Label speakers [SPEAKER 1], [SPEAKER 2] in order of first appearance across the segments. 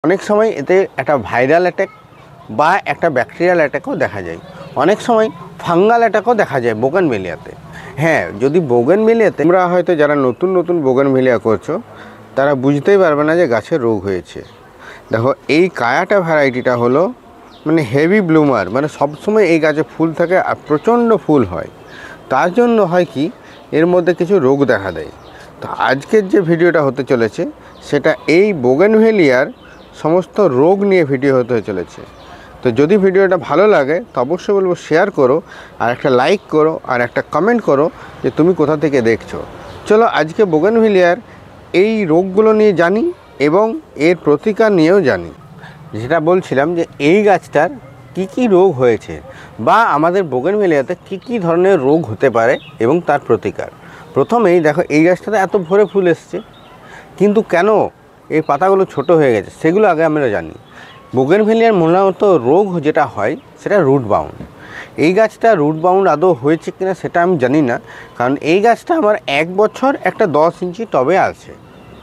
[SPEAKER 1] অনেক সময় এতে একটা ভাইরাল অ্যাটাক বা একটা ব্যাকটেরিয়াল অ্যাটাকও দেখা যায়। অনেক সময় ফাঙ্গাল অ্যাটাকও দেখা যায় বোগেনভেলিয়াতে। হ্যাঁ, যদি বোগেনভেলিয়াতে তোমরা হয়তো যারা নতুন বোগেনভেলিয়া করছো তারা বুঝতেই পারবে না যে গাছের রোগ হয়েছে। দেখো, এই কায়াটা ভ্যারাইটিটা হলো মানে হেভি ব্লুমার, মানে সবসময় এই গাছে ফুল থাকে আর প্রচণ্ড ফুল হয়। তার জন্য হয় কি, এর মধ্যে কিছু রোগ দেখা দেয়। তো আজকের যে ভিডিওটা হতে চলেছে সেটা এই বোগেনভেলিয়ার সমস্ত রোগ নিয়ে ভিডিও হতে চলেছে। তো যদি ভিডিওটা ভালো লাগে তো অবশ্যই বলবো শেয়ার করো, আর একটা লাইক করো, আর একটা কমেন্ট করো যে তুমি কোথা থেকে দেখছো। চলো আজকে বোগেনভেলিয়ার এই রোগগুলো নিয়ে জানি এবং এর প্রতিকার নিয়েও জানি। যেটা বলছিলাম যে এই গাছটার কি রোগ হয়েছে বা আমাদের বোগেনভেলিয়াতে কি ধরনের রোগ হতে পারে এবং তার প্রতিকার। প্রথমেই দেখো, এই গাছটাতে এত ভরে ফুল এসছে, কিন্তু কেন এই পাতাগুলো ছোট হয়ে গেছে সেগুলো আগে আমরা জানি। বোগেনভেলিয়ার মূলত রোগ যেটা হয় সেটা রুট বাউন্ড। এই গাছটা রুট বাউন্ড আদৌ হয়েছে কিনা সেটা আমি জানি না, কারণ এই গাছটা আমার 1 বছর একটা 10 ইঞ্চি টবে আছে,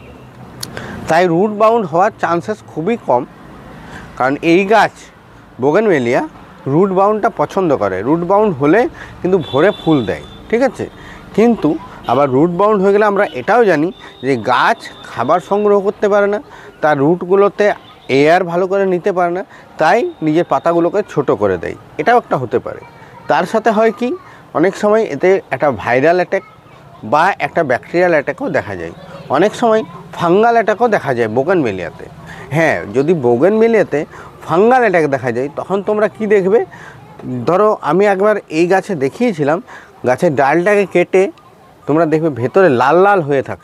[SPEAKER 1] তাই রুট বাউন্ড হওয়ার চান্সেস খুবই কম। কারণ এই গাছ বোগেনভেলিয়া রুট বাউন্ডটা পছন্দ করে। রুট বাউন্ড হলে কিন্তু ভরে ফুল দেয়, ঠিক আছে। কিন্তু আবার রুট বাউন্ড হয়ে গেলে আমরা এটাও জানি যে গাছ খাবার সংগ্রহ করতে পারে না, তার রুটগুলোতে এয়ার ভালো করে নিতে পারে না, তাই নিজের পাতাগুলোকে ছোট করে দেয়। এটাও একটা হতে পারে। তার সাথে হয় কি, অনেক সময় এতে একটা ভাইরাল অ্যাটাক বা একটা ব্যাকটেরিয়াল অ্যাটাকও দেখা যায়। অনেক সময় ফাঙ্গাল অ্যাটাকও দেখা যায় বোগেনভেলিয়াতে। হ্যাঁ, যদি বোগেনভেলিয়াতে ফাঙ্গাল অ্যাটাক দেখা যায় তখন তোমরা কি দেখবে, ধরো আমি একবার এই গাছে দেখিয়েছিলাম, গাছের ডালটাকে কেটে তোমরা দেখবে ভেতরে লাল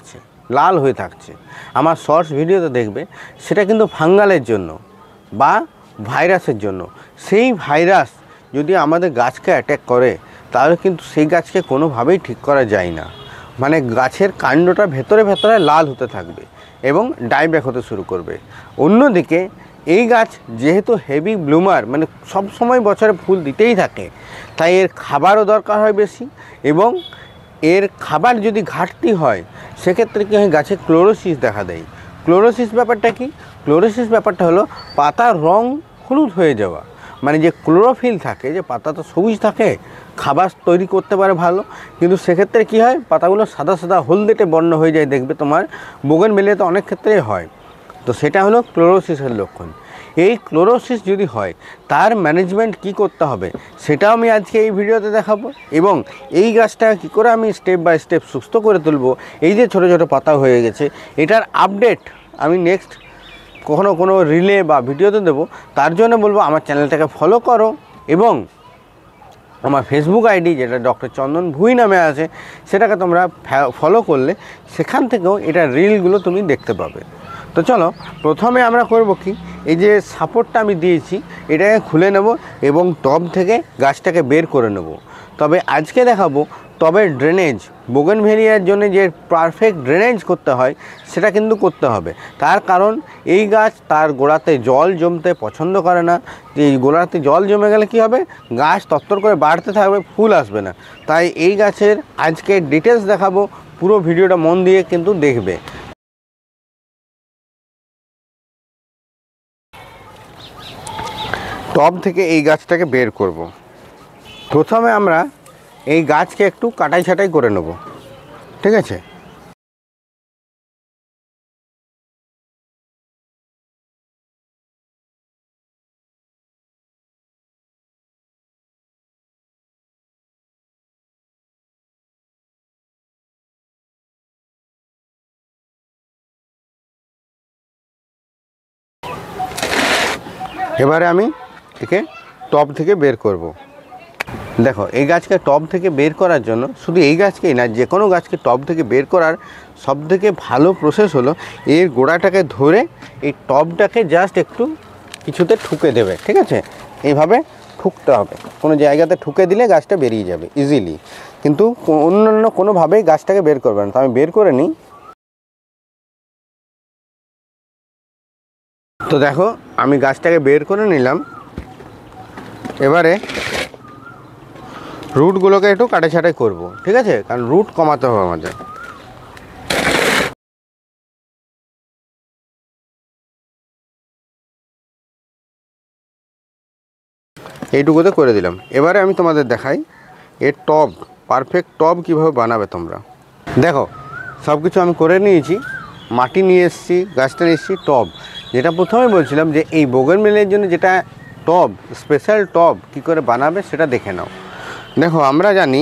[SPEAKER 1] হয়ে থাকছে। আমার শর্টস ভিডিওতে দেখবে, সেটা কিন্তু ফাঙ্গালের জন্য বা ভাইরাসের জন্য। সেই ভাইরাস যদি আমাদের গাছকে অ্যাটাক করে তাহলে কিন্তু সেই গাছকে কোনোভাবেই ঠিক করা যায় না। মানে গাছের কাণ্ডটা ভেতরে লাল হতে থাকবে এবং ডাইব্যাক হতে শুরু করবে। অন্যদিকে এই গাছ যেহেতু হেভি ব্লুমার, মানে সব সময় বছরে ফুল দিতেই থাকে, তাই এর খাবারও দরকার হয় বেশি। এবং এর খাবার যদি ঘাটতি হয় সেক্ষেত্রে কী হয়, গাছে ক্লোরোসিস দেখা দেয়। ক্লোরোসিস ব্যাপারটা কি? ক্লোরোসিস ব্যাপারটা হলো পাতার রং হলুদ হয়ে যাওয়া। মানে যে ক্লোরোফিল থাকে, যে পাতা তো সবুজ থাকে, খাবার তৈরি করতে পারে ভালো, কিন্তু সেক্ষেত্রে কী হয়, পাতাগুলো সাদা হলদেটে বর্ণ হয়ে যায়। দেখবে তোমার বোগেনভেলিয়াতে অনেক ক্ষেত্রেই হয়। তো সেটা হলো ক্লোরোসিসের লক্ষণ। এই ক্লোরোসিস যদি হয় তার ম্যানেজমেন্ট কি করতে হবে সেটাও আমি আজকে এই ভিডিওতে দেখাবো। এবং এই গাছটা কী করে আমি স্টেপ বাই স্টেপ সুস্থ করে তুলব, এই যে ছোটো পাতা হয়ে গেছে, এটার আপডেট আমি নেক্সট কোনো রিলে বা ভিডিওতে দেবো। তার জন্য বলবো আমার চ্যানেলটাকে ফলো করো এবং আমার ফেসবুক আইডি যেটা ডক্টর চন্দন ভুঁই নামে আছে সেটাকে তোমরা ফলো করলে সেখান থেকেও এটার রিলগুলো তুমি দেখতে পাবে। তো চলো প্রথমে আমরা করব কি, এই যে সাপোর্টটা আমি দিয়েছি এটাকে খুলে নেব এবং টব থেকে গাছটাকে বের করে নেব। তবে আজকে দেখাবো টবের ড্রেনেজ। বোগেনভেলিয়ার জন্য যে পারফেক্ট ড্রেনেজ করতে হয় সেটা কিন্তু করতে হবে। তার কারণ এই গাছ তার গোড়াতে জল জমতে পছন্দ করে না। যে এই গোড়াতে জল জমে গেলে কি হবে, গাছ তত্তর করে বাড়তে থাকবে, ফুল আসবে না। তাই এই গাছের আজকে ডিটেলস দেখাবো, পুরো ভিডিওটা মন দিয়ে কিন্তু দেখবে। টব থেকে এই গাছটাকে বের করব। প্রথমে আমরা এই গাছকে একটু কাটাই ছাঁটাই করে নেব, ঠিক আছে। এবারে আমি একে টব থেকে বের করব। দেখো, এই গাছকে টব থেকে বের করার জন্য, শুধু এই গাছকেই না, যে কোনো গাছকে টব থেকে বের করার সবথেকে ভালো প্রসেস হলো এর গোড়াটাকে ধরে এই টবটাকে জাস্ট একটু কিছুতে ঠুকে দেবে, ঠিক আছে। এইভাবে ঠুকতে হবে, কোনো জায়গাতে ঠুকে দিলে গাছটা বেরিয়ে যাবে ইজিলি। কিন্তু অন্যান্য কোনোভাবেই গাছটাকে বের করবে না। তো আমি বের করে নিই। তো দেখো, আমি গাছটাকে বের করে নিলাম। এবারে রুটগুলোকে একটু কাটাছাঁটাই করব, ঠিক আছে, কারণ রুট কমাতে হবে আমাদের। এইটুকুতে করে দিলাম। এবারে আমি তোমাদের দেখাই এর টব, পারফেক্ট টব কীভাবে বানাবে তোমরা। দেখো সব কিছু আমি করে নিয়েছি, মাটি নিয়ে এসেছি, গাছটা নিয়ে এসেছি, টব। যেটা প্রথমে বলছিলাম যে এই বোগেনভেলিয়ার জন্য যেটা টব, স্পেশাল টব কী করে বানাবে সেটা দেখে নাও। দেখো আমরা জানি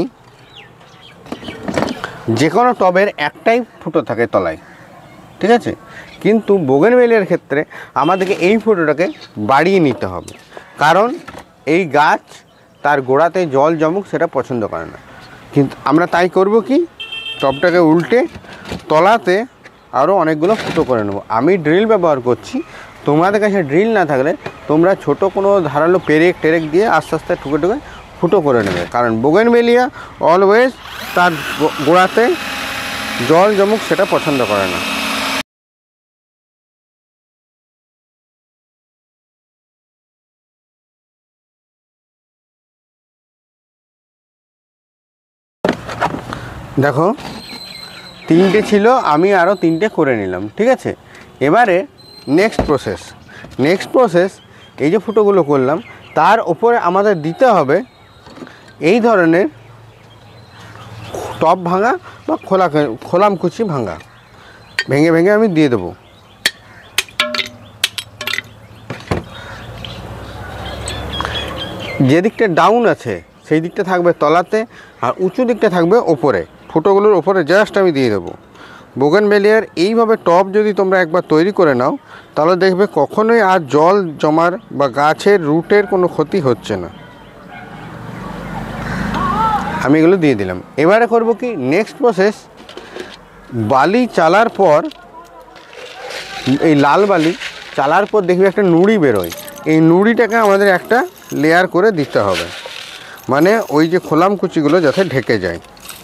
[SPEAKER 1] যে কোনো টবের একটাই ফুটো থাকে তলায়, ঠিক আছে, কিন্তু বোগেনভেলিয়ার ক্ষেত্রে আমাদেরকে এই ফুটোটাকে বাড়িয়ে নিতে হবে, কারণ এই গাছ তার গোড়াতে জল জমুক সেটা পছন্দ করে না। কিন্তু আমরা তাই করব কি, টবটাকে উল্টে তলাতে আরও অনেকগুলো ফুটো করে নেব। আমি ড্রিল ব্যবহার করছি, তোমাদের কাছে ড্রিল না থাকলে তোমরা ছোট কোনো ধারালো পেরেক টেরেক দিয়ে আস্তে আস্তে ঠুকে ঠুকে ফুটো করে নেবে, কারণ বোগেনভেলিয়া অলওয়েজ তার গোড়াতে জল জমুক সেটা পছন্দ করে না। দেখো 3টে ছিল, আমি আরও 3টে করে নিলাম, ঠিক আছে। এবারে নেক্সট প্রসেস এই যে ফুটোগুলো করলাম তার ওপরে আমাদের দিতে হবে এই ধরনের টব ভাঙা বা খোলামকুচি ভাঙা, ভেঙে ভেঙে আমি দিয়ে দেবো। যে দিকটা ডাউন আছে সেই দিকটা থাকবে তলাতে, আর উঁচু দিকটা থাকবে ওপরে। ফুটোগুলোর ওপরে জাস্ট আমি দিয়ে দেবো। বোগেনভেলিয়ার এইভাবে টব যদি তোমরা একবার তৈরি করে নাও তাহলে দেখবে কখনোই আর জল জমার বা গাছের রুটের কোনো ক্ষতি হচ্ছে না। আমি এগুলো দিয়ে দিলাম। এবারে করব কি, নেক্সট প্রসেস, বালি চালার পর, এই লাল বালি চালার পর দেখবে একটা নুড়ি বেরোয়, এই নুড়িটাকে আমাদের একটা লেয়ার করে দিতে হবে, মানে ওই যে খোলামকুচিগুলো যাতে ঢেকে যায়।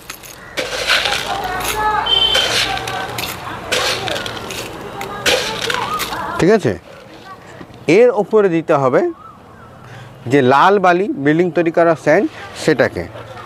[SPEAKER 1] ঠিক আছে, এর ওপরে দিতে হবে যে লাল বালি, বিল্ডিং তৈরি করা স্যান্ড, সেটাকে।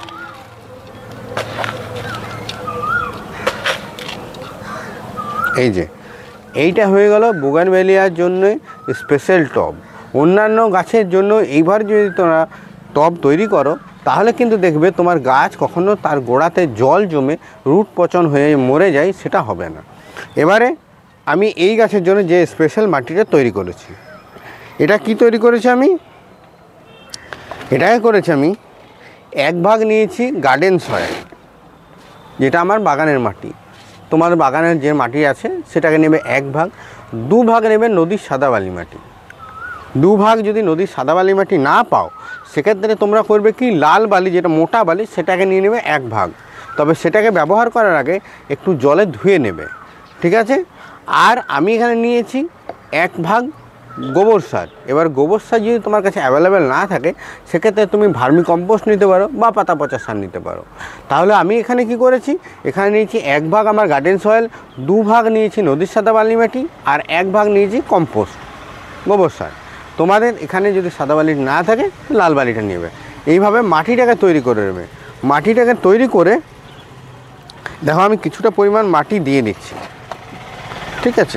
[SPEAKER 1] এই যে এইটা হয়ে গেল বোগেনভেলিয়ার জন্য স্পেশাল টব। অন্যান্য গাছের জন্য এইবার যদি তোমরা টব তৈরি করো তাহলে কিন্তু দেখবে তোমার গাছ কখনো তার গোড়াতে জল জমে রুট পচন হয়ে মরে যায়, সেটা হবে না। এবারে আমি এই গাছের জন্য যে স্পেশাল মাটিটা তৈরি করেছি, এটা কি তৈরি করেছি আমি, এটাকে করেছি আমি 1 ভাগ নিয়েছি গার্ডেন সয়েল, যেটা আমার বাগানের মাটি। তোমার বাগানের যে মাটি আছে সেটাকে নেবে 1 ভাগ। 2 ভাগ নেবে নদীর সাদা বালি মাটি। 2 ভাগ যদি নদীর সাদা বালি মাটি না পাও সেক্ষেত্রে তোমরা করবে কি, লাল বালি যেটা মোটা বালি সেটাকে নিয়ে নেবে 1 ভাগ। তবে সেটাকে ব্যবহার করার আগে একটু জলে ধুয়ে নেবে, ঠিক আছে। আর আমি এখানে নিয়েছি 1 ভাগ গোবর সার। এবার গোবর সার যদি তোমার কাছে অ্যাভেলেবেল না থাকে সেক্ষেত্রে তুমি ভার্মি কম্পোস্ট নিতে পারো বা পাতা পচা সার নিতে পারো। তাহলে আমি এখানে কি করেছি, এখানে নিয়েছি 1 ভাগ আমার গার্ডেন সয়েল, 2 ভাগ নিয়েছি নদীর সাদা বালি মাটি, আর 1 ভাগ নিয়েছি কম্পোস্ট গোবর সার। তোমাদের এখানে যদি সাদা বালি না থাকে লাল বালিটা নেবে। এইভাবে মাটিটাকে তৈরি করে নেবে। মাটিটাকে তৈরি করে দেখো আমি কিছুটা পরিমাণ মাটি দিয়ে দিচ্ছি, ঠিক আছে।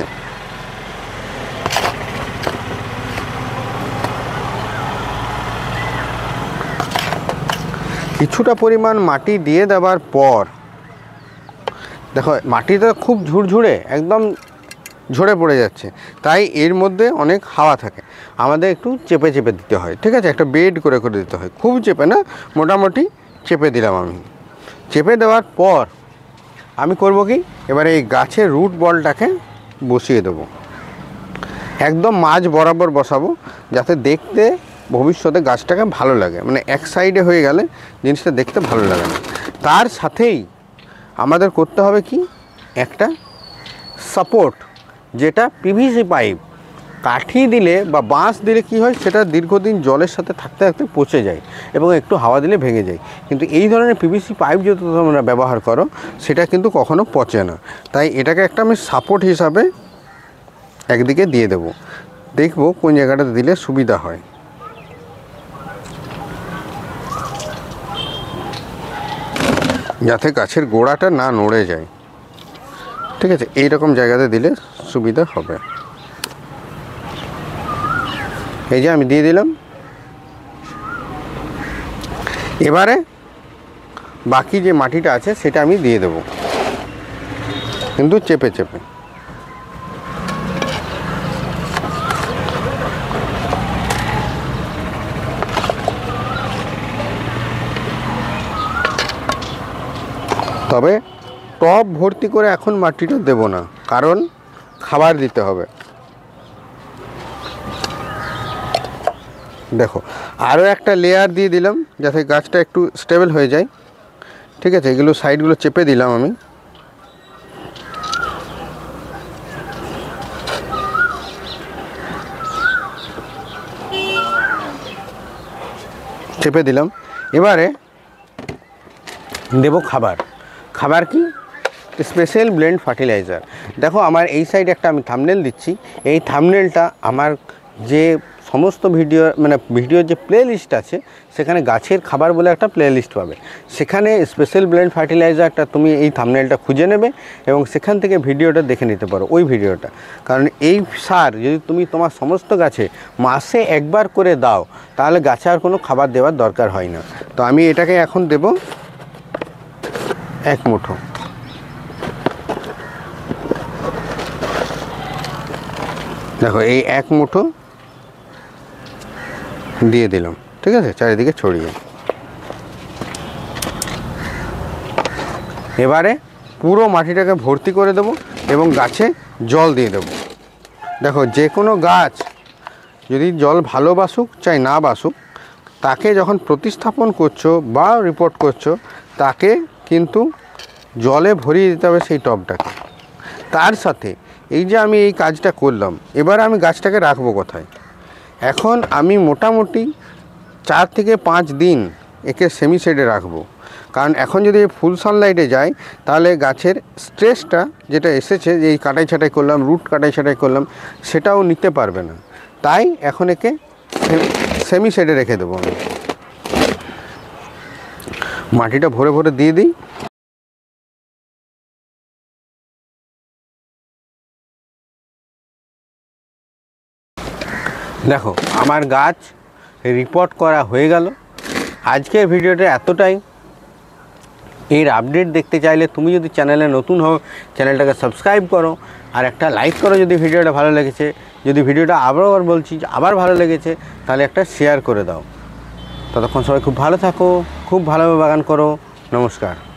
[SPEAKER 1] কিছুটা পরিমাণ মাটি দিয়ে দেওয়ার পর দেখো মাটিটা খুব ঝুরঝুরে একদম ঝরে পড়ে যাচ্ছে, তাই এর মধ্যে অনেক হাওয়া থাকে, আমাদের একটু চেপে চেপে দিতে হয়, ঠিক আছে। একটা বেড করে করে দিতে হয়, খুব চেপে না, মোটামুটি চেপে দিলাম। আমি চেপে দেওয়ার পর আমি করব কি, এবারে এই গাছের রুট বলটাকে বসিয়ে দেবো, একদম মাঝ বরাবর বসাবো, যাতে দেখতে ভবিষ্যতে গাছটাকে ভালো লাগে। মানে এক সাইডে হয়ে গেলে জিনিসটা দেখতে ভালো লাগে না। তার সাথেই আমাদের করতে হবে কি, একটা সাপোর্ট, যেটা পিভিসি পাইপ। কাঠি দিলে বা বাঁশ দিলে কি হয়, সেটা দীর্ঘদিন জলের সাথে থাকতে থাকতে পচে যায় এবং একটু হাওয়া দিলে ভেঙে যায়। কিন্তু এই ধরনের পিভিসি পাইপ যদি তোমরা ব্যবহার করো সেটা কিন্তু কখনো পচে না। তাই এটাকে একটা আমি সাপোর্ট হিসাবে একদিকে দিয়ে দেব, দেখবো কোন জায়গাটাতে দিলে সুবিধা হয়। যাতে গাছের গোড়াটা না নড়ে যায়, ঠিক আছে। এইরকম জায়গাতে দিলে সুবিধা হবে। এই যে আমি দিয়ে দিলাম। এবারে বাকি যে মাটিটা আছে সেটা আমি দিয়ে দেব, কিন্তু চেপে চেপে। তবে টব ভর্তি করে এখন মাটিটা দেব না, কারণ খাবার দিতে হবে। দেখো আরও একটা লেয়ার দিয়ে দিলাম যাতে গাছটা একটু স্টেবল হয়ে যায়। ঠিক আছে, এগুলো সাইডগুলো চেপে দিলাম আমি। চেপে দিলাম। এবারে দেব খাবার। খাবার কি? Special blend fertiliser. দেখো আমার এই সাইডে একটা আমি থাম্বনেল দিচ্ছি, এই থাম্বনেলটা আমার যে সমস্ত ভিডিওর যে প্লে লিস্ট আছে সেখানে গাছের খাবার বলে একটা প্লে লিস্ট পাবে, সেখানে স্পেশাল ব্লেন্ড ফার্টিলাইজারটা তুমি এই থাম্বনেলটা খুঁজে নেবে এবং সেখান থেকে ভিডিওটা দেখে নিতে পারো, ওই ভিডিওটা। কারণ এই সার যদি তুমি তোমার সমস্ত গাছে মাসে একবার করে দাও তাহলে গাছে আর কোনো খাবার দেওয়ার দরকার হয় না। তো আমি এটাকে এখন দেব 1 মুঠো। দেখো এই 1 মুঠো দিয়ে দিলাম, ঠিক আছে, চারিদিকে ছড়িয়ে। এবারে পুরো মাটিটাকে ভর্তি করে দেব এবং গাছে জল দিয়ে দেব। দেখো যে কোনো গাছ যদি জল ভালোবাসুক চাই না বাসুক, তাকে যখন প্রতিস্থাপন করছো বা রিপোর্ট করছো তাকে কিন্তু জলে ভরিয়ে দিতে হবে সেই টবটাকে। তার সাথে এই যে আমি এই কাজটা করলাম, এবার আমি গাছটাকে রাখবো কোথায়? এখন আমি মোটামুটি 4 থেকে 5 দিন একে সেমি শেডে রাখবো, কারণ এখন যদি ফুল সানলাইটে যায় তাহলে গাছের স্ট্রেসটা যেটা এসেছে, যে এই কাটাই ছাটাই করলাম, রুট কাটাই ছাটাই করলাম, সেটাও নিতে পারবে না। তাই এখন একে সেমি শেডে রেখে দেবো আমি। মাটিটা ভরে ভরে দিয়ে দিই। দেখো আমার গাছ রিপোর্ট করা হয়ে গেল। আজকের ভিডিওটা এতটাই। এর আপডেট দেখতে চাইলে তুমি যদি চ্যানেলে নতুন হও চ্যানেলটাকে সাবস্ক্রাইব করো, আর একটা লাইক করো যদি ভিডিওটা ভালো লেগেছে। যদি ভিডিওটা আবার বলছি আবার ভালো লেগেছে তাহলে একটা শেয়ার করে দাও। ততক্ষণ সবাই খুব ভালো থাকো, খুব ভালোভাবে বাগান করো। নমস্কার।